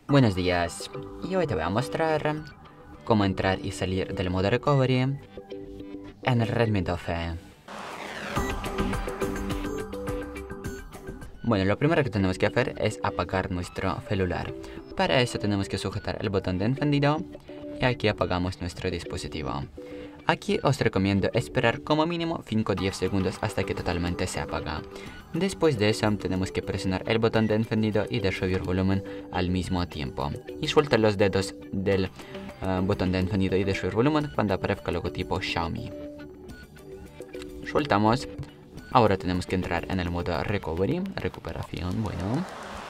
Buenos días, y hoy te voy a mostrar cómo entrar y salir del modo recovery en el Redmi 12. Bueno, lo primero que tenemos que hacer es apagar nuestro celular. Para eso tenemos que sujetar el botón de encendido y aquí apagamos nuestro dispositivo. Aquí os recomiendo esperar como mínimo 5 o 10 segundos hasta que totalmente se apaga. Después de eso tenemos que presionar el botón de encendido y de subir volumen al mismo tiempo. Y suelta los dedos del botón de encendido y de subir volumen cuando aparezca el logotipo Xiaomi. Sueltamos. Ahora tenemos que entrar en el modo recovery, recuperación, bueno.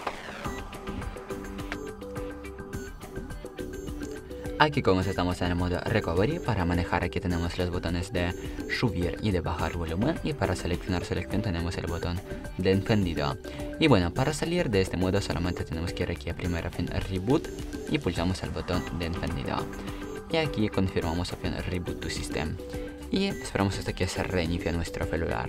Aquí como estamos en el modo recovery, para manejar aquí tenemos los botones de subir y de bajar volumen, y para seleccionar selección tenemos el botón de encendido. Y bueno, para salir de este modo solamente tenemos que ir aquí a primera opción reboot y pulsamos el botón de encendido. Y aquí confirmamos opción reboot to system y esperamos hasta que se reinicie nuestro celular.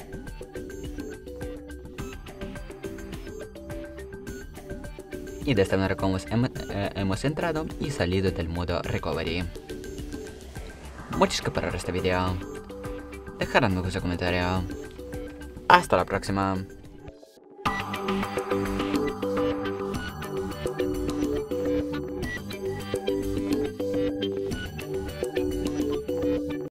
Y de esta manera como hemos entrado y salido del modo recovery. Muchas gracias por este video. Dejadme vuestro comentario. Hasta la próxima.